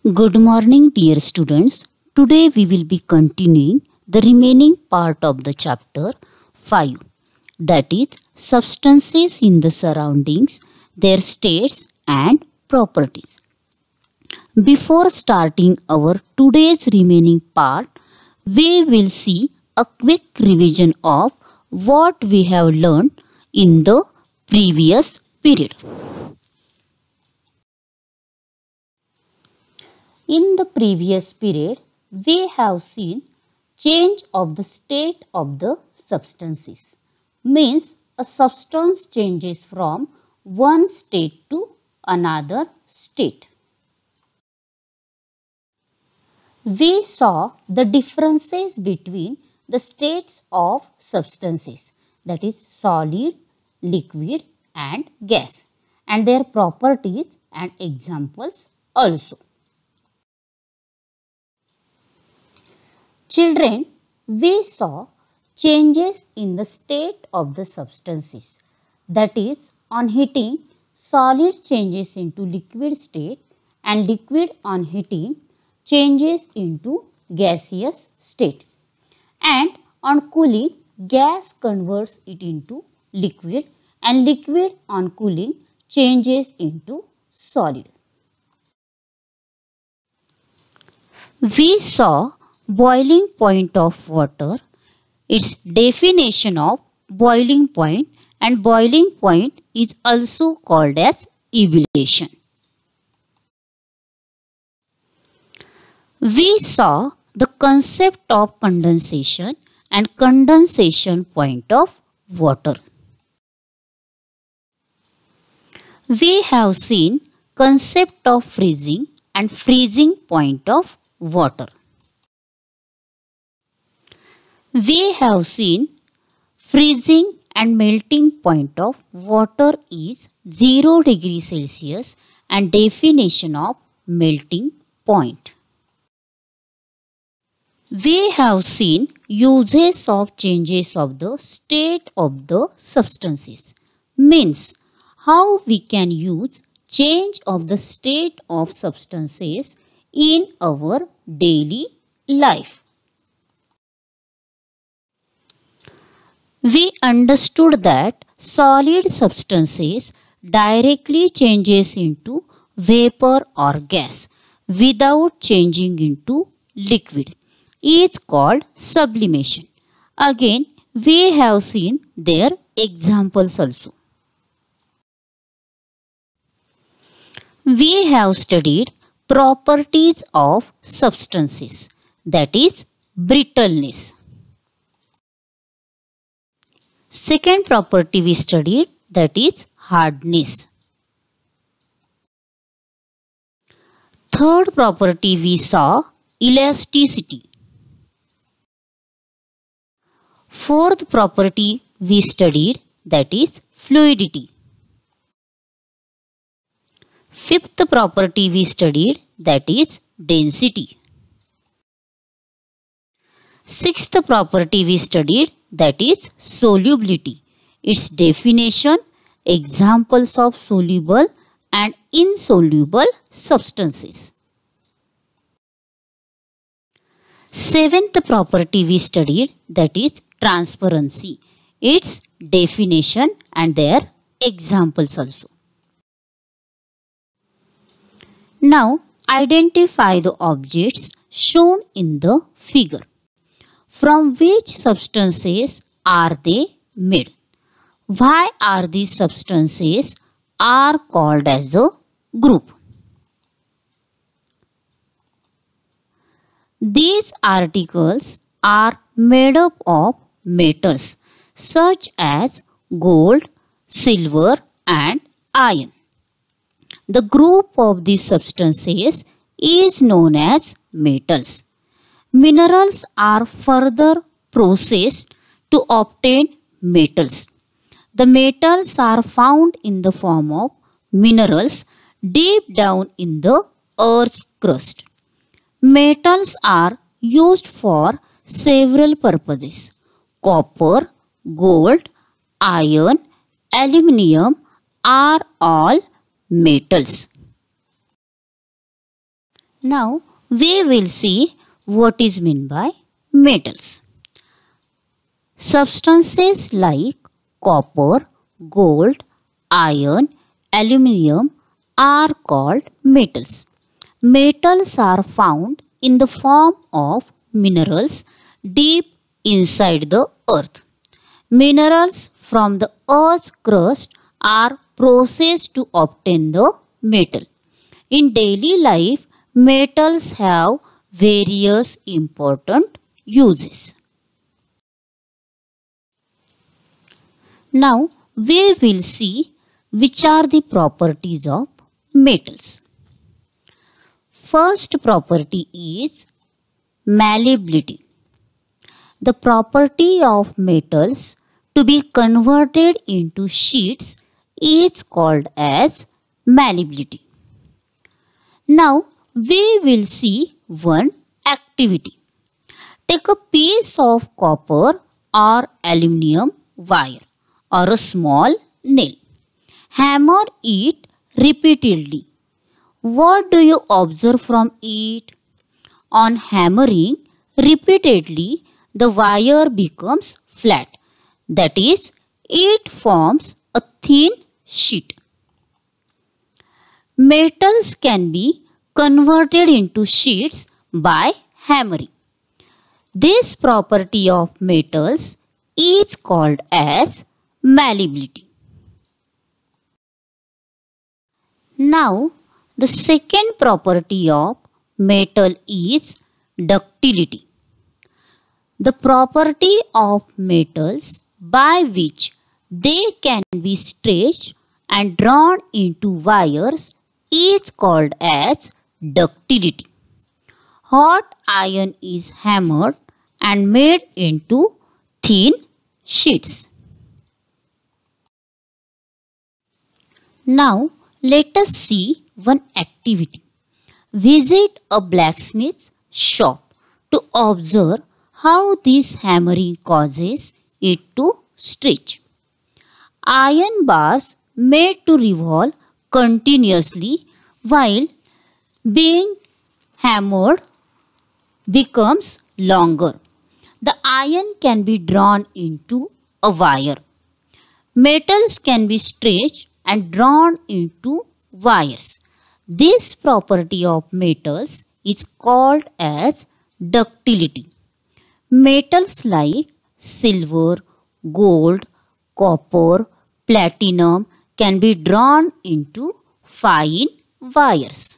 Good morning, dear students. Today we will be continuing the remaining part of the chapter 5, that is, substances in the surroundings, their states and properties. Before starting our today's remaining part, we will see a quick revision of what we have learned in the previous period. In the previous period, we have seen change of the state of the substances. Means a substance changes from one state to another state. We saw the differences between the states of substances, that is solid, liquid and gas, and their properties and examples also. Children, we saw changes in the state of the substances, that is on heating, solid changes into liquid state and liquid on heating changes into gaseous state, and on cooling gas converts it into liquid and liquid on cooling changes into solid. We saw boiling point of water, its definition of boiling point, and boiling point is also called as ebullition. We saw the concept of condensation and condensation point of water. We have seen concept of freezing and freezing point of water. We have seen freezing and melting point of water is 0 degree Celsius and definition of melting point. We have seen uses of changes of the state of the substances. Means how we can use change of the state of substances in our daily life. We understood that solid substances directly changes into vapor or gas without changing into liquid is called sublimation. Again, we have seen their examples also. We have studied properties of substances, that is brittleness. Second property we studied, that is hardness. Third property we saw, elasticity. Fourth property we studied, that is fluidity. Fifth property we studied, that is density. Sixth property we studied, that is solubility. Its definition, examples of soluble and insoluble substances. Seventh property we studied, that is transparency. Its definition and their examples also. Now identify the objects shown in the figure. From which substances are they made? Why are these substances are called as a group? These articles are made up of metals such as gold, silver and iron. The group of these substances is known as metals. Minerals are further processed to obtain metals. The metals are found in the form of minerals deep down in the earth's crust. Metals are used for several purposes. Copper, gold, iron, aluminium are all metals. Now we will see what is meant by metals. Substances like copper, gold, iron, aluminium are called metals. Metals are found in the form of minerals deep inside the earth. Minerals from the earth's crust are processed to obtain the metal. In daily life, metals have various important uses. Now we will see which are the properties of metals. First property is malleability. The property of metals to be converted into sheets is called as malleability. Now we will see one activity. Take a piece of copper or aluminium wire or a small nail. Hammer it repeatedly. What do you observe from it? On hammering repeatedly, the wire becomes flat. That is, it forms a thin sheet. Metals can be converted into sheets by hammering. This property of metals is called as malleability. Now, the second property of metal is ductility. The property of metals by which they can be stretched and drawn into wires is called as ductility. Hot iron is hammered and made into thin sheets. Now, let us see one activity. Visit a blacksmith's shop to observe how this hammering causes it to stretch. Iron bars made to revolve continuously while being hammered becomes longer. The iron can be drawn into a wire. Metals can be stretched and drawn into wires. This property of metals is called as ductility. Metals like silver, gold, copper, platinum can be drawn into fine wires.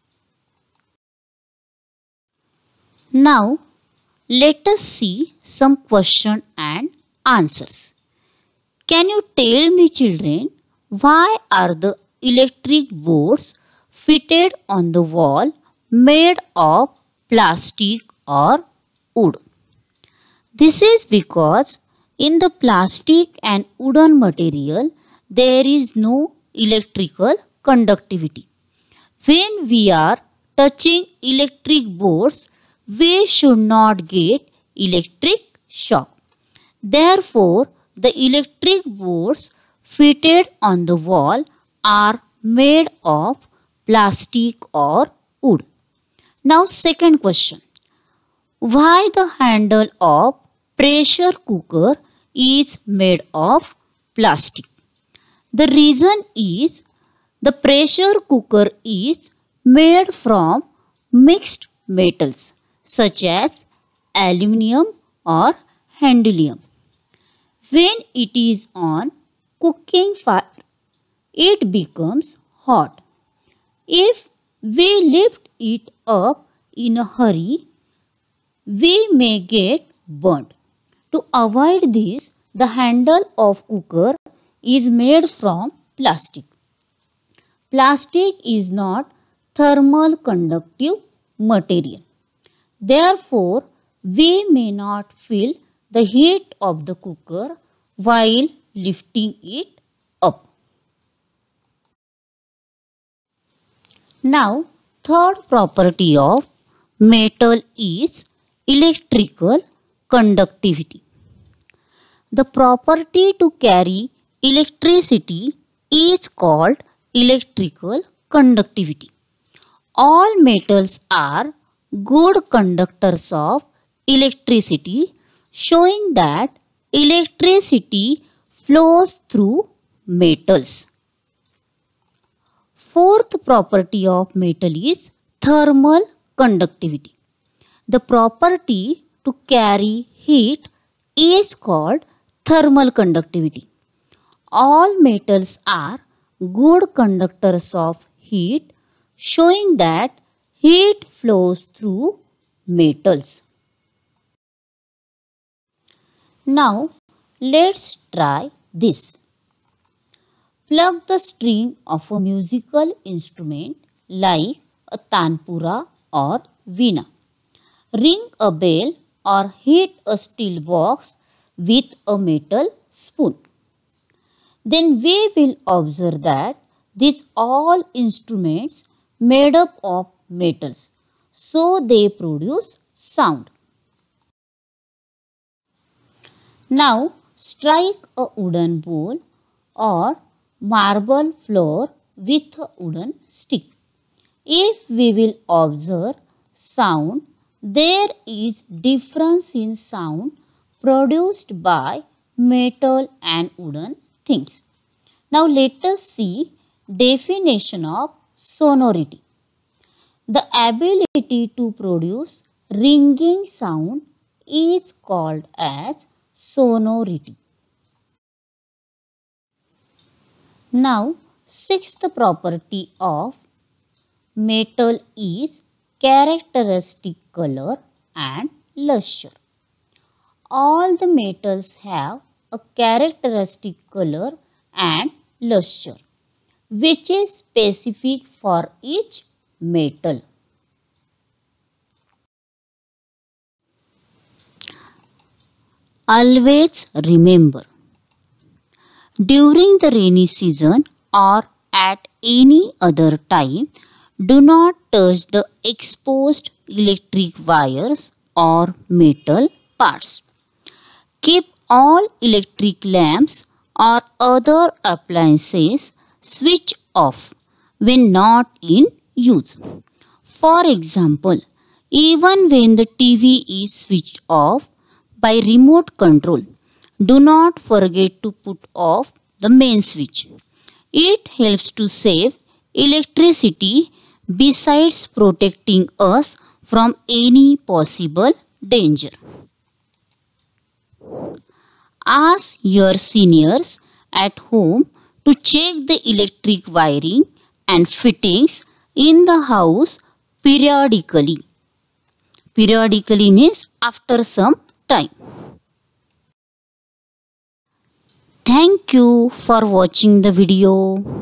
Now, let us see some question and answers. Can you tell me, children, why are the electric boards fitted on the wall made of plastic or wood? This is because in the plastic and wooden material there is no electrical conductivity. When we are touching electric boards, we should not get electric shock. Therefore, the electric boards fitted on the wall are made of plastic or wood. Now, second question. Why the handle of pressure cooker is made of plastic? The reason is the pressure cooker is made from mixed metals such as aluminium or handelium. When it is on cooking fire, it becomes hot. If we lift it up in a hurry, we may get burnt. To avoid this, the handle of cooker is made from plastic. Plastic is not thermal conductive material. Therefore, we may not feel the heat of the cooker while lifting it up. Now, third property of metal is electrical conductivity. The property to carry electricity is called electrical conductivity. All metals are good conductors of electricity, showing that electricity flows through metals. Fourth property of metal is thermal conductivity. The property to carry heat is called thermal conductivity. All metals are good conductors of heat, showing that heat flows through metals. Now, let's try this. Plug the string of a musical instrument like a tanpura or veena. Ring a bell or hit a steel box with a metal spoon. Then we will observe that these all instruments made up of metals, so they produce sound. Now strike a wooden bowl or marble floor with a wooden stick. If we will observe sound, there is difference in sound produced by metal and wooden things. Now let us see definition of sonority. The ability to produce ringing sound is called as sonority. Now, sixth property of metal is characteristic color and luster. All the metals have a characteristic color and luster, which is specific for each metal. Always remember, during the rainy season or at any other time, do not touch the exposed electric wires or metal parts. Keep all electric lamps or other appliances switched off when not in use. For example, even when the TV is switched off by remote control, do not forget to put off the main switch. It helps to save electricity besides protecting us from any possible danger. Ask your seniors at home to check the electric wiring and fittings in the house periodically. Periodically means after some time. Thank you for watching the video.